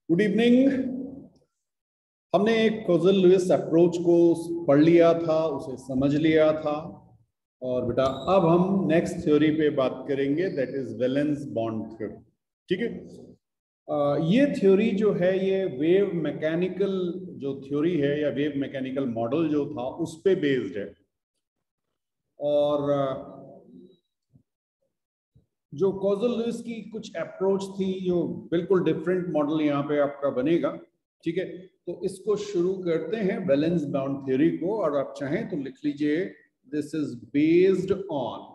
Good evening. हमने कोज़ल Louis approach को पढ़ लिया था, उसे समझ लिया था। और बेटा अब हम नेक्स्ट थ्योरी पे बात करेंगे, that is valence bond theory. ठीक है। ये थ्योरी जो है ये वेव मैकेनिकल जो थ्योरी है या वेव मैकेनिकल मॉडल जो था उस पे बेस्ड है। और जो कोज़ल लुइस की कुछ अप्रोच थी जो बिल्कुल डिफरेंट मॉडल यहाँ पे आपका बनेगा। ठीक है, तो इसको शुरू करते हैं वैलेंस बाउंड थ्योरी को। और आप चाहें तो लिख लीजिए, this is based on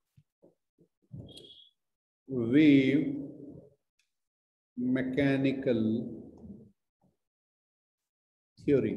wave mechanical theory.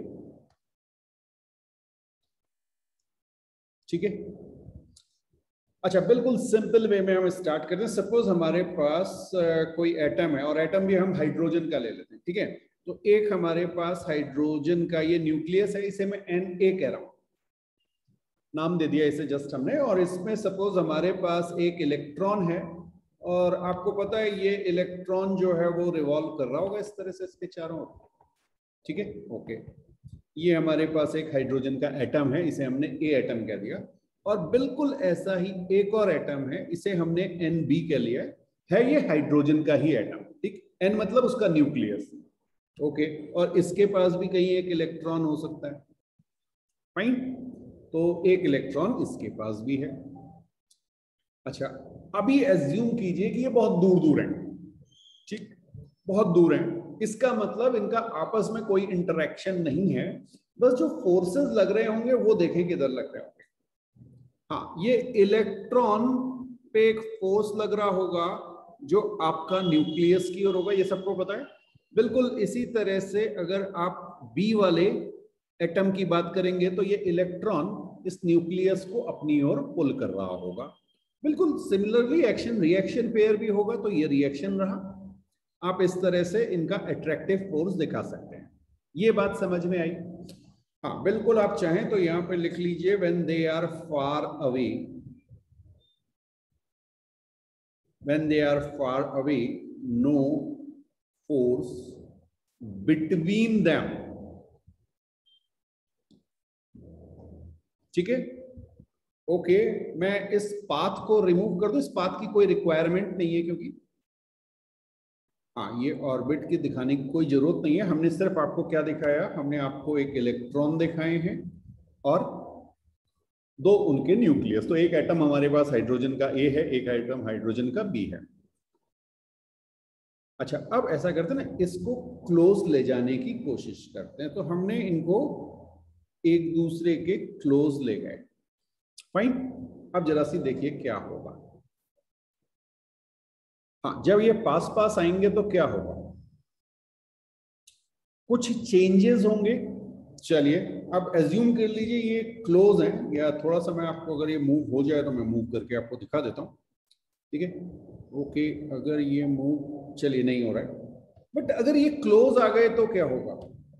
ठीक है। अच्छा, बिल्कुल सिंपल वे में हम स्टार्ट करते हैं। सपोज हमारे पास कोई एटम है और एटम भी हम हाइड्रोजन का ले लेते हैं। ठीक है, तो एक हमारे पास हाइड्रोजन का ये न्यूक्लियस है, इसे मैं Na कह रहा हूं, नाम दे दिया इसे जस्ट हमने। और इसमें सपोज हमारे पास एक इलेक्ट्रॉन है और आपको पता है ये इलेक्ट्रॉन जो है वो रिवॉल्व कर रहा होगा इस तरह से इसके चारों ओर। ठीक है, ओके। ये हमारे पास एक हाइड्रोजन का एटम है, इसे हमने ए एटम कह दिया। और बिल्कुल ऐसा ही एक और एटम है, इसे हमने Nb कह लिया है ये हाइड्रोजन का ही एटम। ठीक, N मतलब उसका न्यूक्लियस। ओके, और इसके पास भी कहीं एक इलेक्ट्रॉन हो सकता है। फाइन, तो एक इलेक्ट्रॉन इसके पास भी है। अच्छा, अभी एज्यूम कीजिए कि ये बहुत दूर दूर है। ठीक, बहुत दूर है, इसका मतलब इनका आपस में कोई इंटरेक्शन नहीं है। बस जो फोर्सेस लग रहे होंगे वो देखें किधर लग रहे होंगे। हाँ, ये इलेक्ट्रॉन पे एक फोर्स लग रहा होगा जो आपका न्यूक्लियस की ओर होगा, ये सबको पता है। बिल्कुल इसी तरह से अगर आप बी वाले एटम की बात करेंगे तो ये इलेक्ट्रॉन इस न्यूक्लियस को अपनी ओर पुल कर रहा होगा। बिल्कुल सिमिलरली एक्शन रिएक्शन पेयर भी होगा, तो ये रिएक्शन रहा। आप इस तरह से इनका अट्रैक्टिव फोर्स दिखा सकते हैं। ये बात समझ में आई? हाँ बिल्कुल, आप चाहें तो यहां पे लिख लीजिए, when they are far away, when they are far away no force between them. ठीक है, ओके। मैं इस पाथ को रिमूव कर दूं, इस पाथ की कोई रिक्वायरमेंट नहीं है क्योंकि हाँ, ये ऑर्बिट की दिखाने की कोई जरूरत नहीं है। हमने सिर्फ आपको क्या दिखाया, हमने आपको एक इलेक्ट्रॉन दिखाए हैं और दो उनके न्यूक्लियस। तो एक एटम हमारे पास हाइड्रोजन का ए है, एक एटम हाइड्रोजन का बी है। अच्छा, अब ऐसा करते हैं ना, इसको क्लोज ले जाने की कोशिश करते हैं। तो हमने इनको एक दूसरे के क्लोज ले गए। फाइन, अब जरा सी देखिए क्या होगा। हाँ, जब ये पास पास आएंगे तो क्या होगा, कुछ चेंजेस होंगे। चलिए अब एज्यूम कर लीजिए ये क्लोज है, या थोड़ा सा मैं आपको, अगर ये मूव हो जाए तो मैं मूव करके आपको दिखा देता हूँ। ठीक है, ओके। अगर ये मूव, चलिए नहीं हो रहा है, बट अगर ये क्लोज आ गए तो क्या होगा,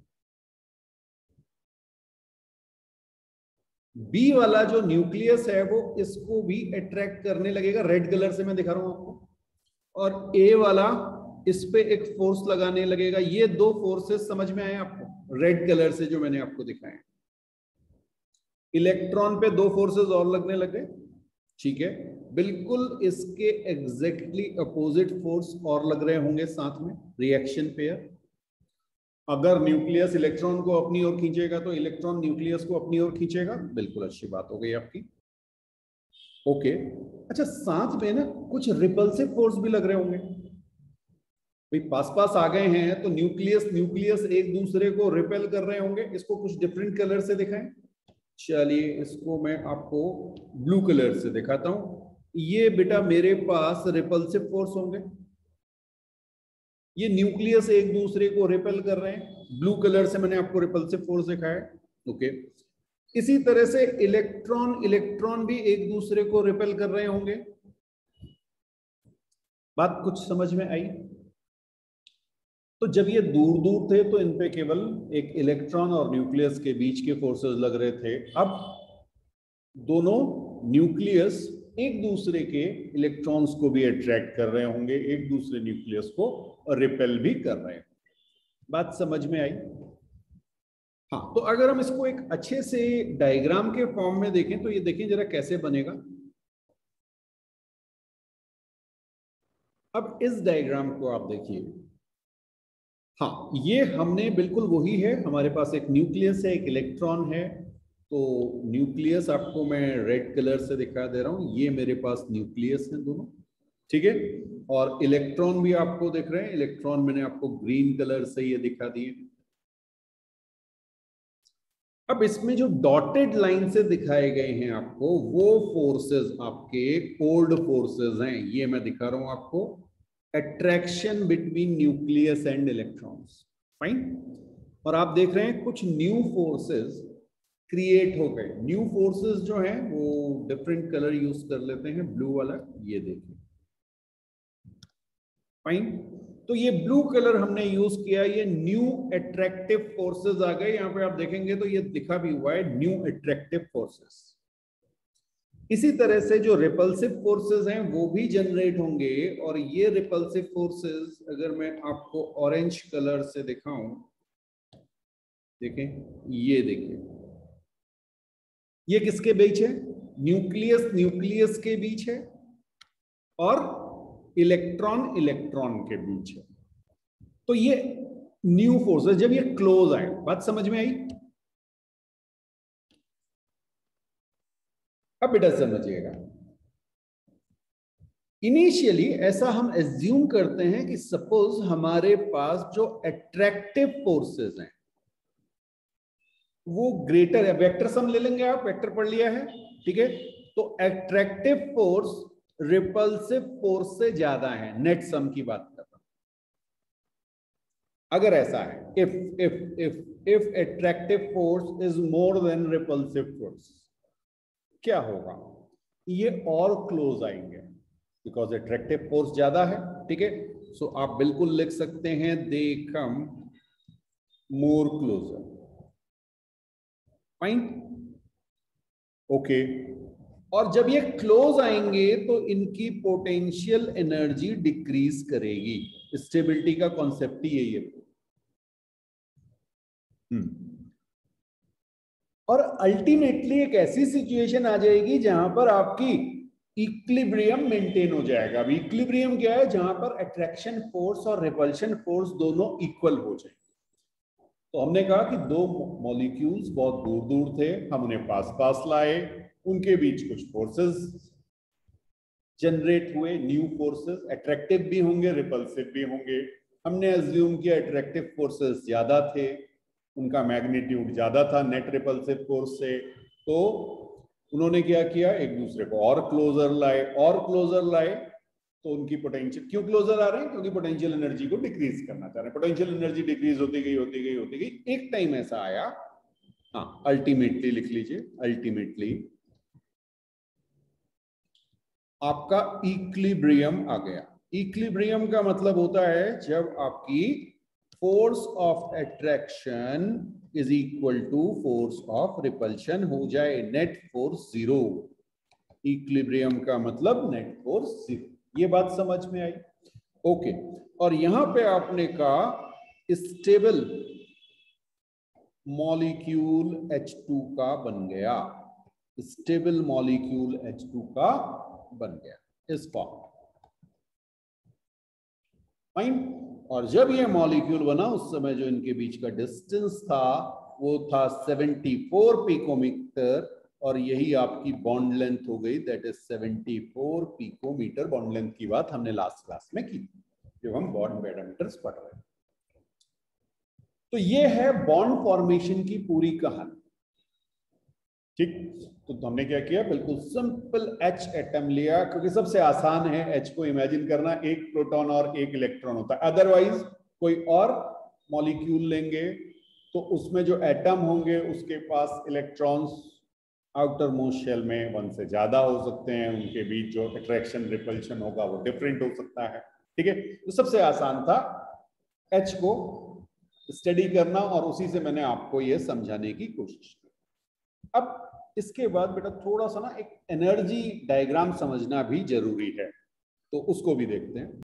बी वाला जो न्यूक्लियस है वो इसको भी अट्रैक्ट करने लगेगा, रेड कलर से मैं दिखा रहा हूं आपको। और ए वाला इस पे एक फोर्स लगाने लगेगा। ये दो फोर्सेस समझ में आए आपको, रेड कलर से जो मैंने आपको दिखाए। इलेक्ट्रॉन पे दो फोर्सेस और लगने लगे। ठीक है, बिल्कुल इसके एग्जैक्टली अपोजिट फोर्स और लग रहे होंगे साथ में, रिएक्शन पेयर। अगर न्यूक्लियस इलेक्ट्रॉन को अपनी ओर खींचेगा तो इलेक्ट्रॉन न्यूक्लियस को अपनी ओर खींचेगा। बिल्कुल अच्छी बात हो गई आपकी। ओके, अच्छा, साथ में ना कुछ रिपल्सिव फोर्स भी लग रहे होंगे। भाई पास पास आ गए हैं तो न्यूक्लियस न्यूक्लियस एक दूसरे को रिपेल कर रहे होंगे। इसको कुछ डिफरेंट कलर से दिखाएं। चलिए इसको मैं आपको ब्लू कलर से दिखाता हूं। ये बेटा मेरे पास रिपल्सिव फोर्स होंगे, ये न्यूक्लियस एक दूसरे को रिपेल कर रहे हैं। ब्लू कलर से मैंने आपको रिपल्सिव फोर्स दिखाया। ओके, इसी तरह से इलेक्ट्रॉन इलेक्ट्रॉन भी एक दूसरे को रिपेल कर रहे होंगे। बात कुछ समझ में आई? तो जब ये दूर दूर थे तो इन पे केवल एक इलेक्ट्रॉन और न्यूक्लियस के बीच के फोर्सेस लग रहे थे। अब दोनों न्यूक्लियस एक दूसरे के इलेक्ट्रॉन्स को भी अट्रैक्ट कर रहे होंगे, एक दूसरे न्यूक्लियस को रिपेल भी कर रहे हैं। बात समझ में आई? हाँ, तो अगर हम इसको एक अच्छे से डायग्राम के फॉर्म में देखें तो ये देखें जरा कैसे बनेगा। अब इस डायग्राम को आप देखिए। हाँ, ये हमने बिल्कुल वही है, हमारे पास एक न्यूक्लियस है, एक इलेक्ट्रॉन है। तो न्यूक्लियस आपको मैं रेड कलर से दिखा दे रहा हूं, ये मेरे पास न्यूक्लियस है दोनों, ठीक है। और इलेक्ट्रॉन भी आपको दिख रहे हैं, इलेक्ट्रॉन मैंने आपको ग्रीन कलर से ये दिखा दिए। अब इसमें जो डॉटेड लाइन से दिखाए गए हैं आपको, वो फोर्सेस आपके कोल्ड फोर्सेस हैं, ये मैं दिखा रहा हूं आपको। Attraction between nucleus and electrons, fine. और आप देख रहे हैं कुछ न्यू फोर्सेस क्रिएट हो गए। न्यू फोर्सेस जो हैं वो डिफरेंट कलर यूज कर लेते हैं, ब्लू वाला, ये देखिए, फाइन। तो ये ब्लू कलर हमने यूज किया, ये न्यू अट्रैक्टिव फोर्सेस आ गए। यहां पे आप देखेंगे तो ये लिखा भी हुआ है न्यू अट्रैक्टिव फोर्सेस। इसी तरह से जो रिपल्सिव फोर्सेस हैं वो भी जनरेट होंगे, और ये रिपल्सिव फोर्सेस अगर मैं आपको ऑरेंज कलर से दिखाऊं, देखें, ये देखिए, ये किसके बीच है? न्यूक्लियस न्यूक्लियस के बीच है और इलेक्ट्रॉन इलेक्ट्रॉन के बीच है। तो ये न्यू फोर्सेस जब ये क्लोज आए, बात समझ में आई? अब बेटा समझिएगा, इनिशियली ऐसा हम एज्यूम करते हैं कि सपोज हमारे पास जो अट्रैक्टिव फोर्सेस हैं वो ग्रेटर है। वेक्टर सम ले लेंगे, आप वेक्टर पढ़ लिया है, ठीक है। तो अट्रैक्टिव फोर्स रिपल्सिव फोर्स से ज्यादा है, नेट सम की बात कर रहा हूं। अगर ऐसा है, if attractive force is more than repulsive force, क्या होगा? ये और क्लोज आएंगे, बिकॉज अट्रैक्टिव फोर्स ज्यादा है, ठीक है। सो आप बिल्कुल लिख सकते हैं they come more closer, fine, okay. और जब ये क्लोज आएंगे तो इनकी पोटेंशियल एनर्जी डिक्रीज करेगी। स्टेबिलिटी का कॉन्सेप्ट ही यही है। और अल्टीमेटली एक ऐसी सिचुएशन आ जाएगी जहां पर आपकी इक्विलिब्रियम मेंटेन हो जाएगा। अब इक्विलिब्रियम क्या है? जहां पर अट्रैक्शन फोर्स और रिपल्शन फोर्स दोनों इक्वल हो जाएंगे। तो हमने कहा कि दो मॉलिक्यूल्स बहुत दूर दूर थे, हम उन्हें पास पास लाए, उनके बीच कुछ फोर्सेस जनरेट हुए, न्यू फोर्सेस, अट्रैक्टिव भी होंगे रिपल्सिव भी होंगे। हमने अज्यूम किया अट्रैक्टिव फोर्सेस ज्यादा थे, उनका मैग्नीट्यूड ज्यादा था नेट रिपल्सिव फोर्स से। तो उन्होंने क्या किया, एक दूसरे को और क्लोजर लाए, और क्लोजर लाए। तो उनकी पोटेंशियल, क्यों क्लोजर आ रहे हैं? क्योंकि पोटेंशियल एनर्जी को डिक्रीज करना चाह रहे हैं। पोटेंशियल एनर्जी डिक्रीज होती गई होती गई होती गई, एक टाइम ऐसा आया, हाँ, अल्टीमेटली लिख लीजिए, अल्टीमेटली आपका इक्विलिब्रियम आ गया। इक्विलिब्रियम का मतलब होता है जब आपकी force of attraction is equal to force of repulsion हो जाए, नेट फोर्स जीरो। इक्विलिब्रियम का मतलब नेट फोर्स जीरो। ये बात समझ में आई? ओके। और यहां पे आपने कहा स्टेबल मॉलिक्यूल H2 का बन गया, स्टेबल मॉलिक्यूल H2 का बन गया इस फॉर्म, फाइन। और जब ये मॉलिक्यूल बना उस समय जो इनके बीच का डिस्टेंस था वो था 74 पिकोमीटर, और यही आपकी बॉन्ड लेंथ हो गई, that is 74 picometer. Bond length की बात हमने लास्ट क्लास में की जब हम बॉन्ड डायमीटर्स पढ़ रहे हैं। तो ये है बॉन्ड फॉर्मेशन की पूरी कहानी, ठीक। तो हमने क्या किया, बिल्कुल सिंपल H एटम लिया, क्योंकि सबसे आसान है H को इमेजिन करना, एक प्रोटॉन और एक इलेक्ट्रॉन होता है। अदरवाइज कोई और मॉलिक्यूल लेंगे तो उसमें जो एटम होंगे उसके पास इलेक्ट्रॉन्स आउटर मोस्ट शेल में 1 से ज्यादा हो सकते हैं, उनके बीच जो अट्रैक्शन रिपल्शन होगा वो डिफरेंट हो सकता है, ठीक है। तो सबसे आसान था H को स्टडी करना, और उसी से मैंने आपको ये समझाने की कोशिश की। अब इसके बाद बेटा थोड़ा सा ना एक एनर्जी डायग्राम समझना भी जरूरी है, तो उसको भी देखते हैं।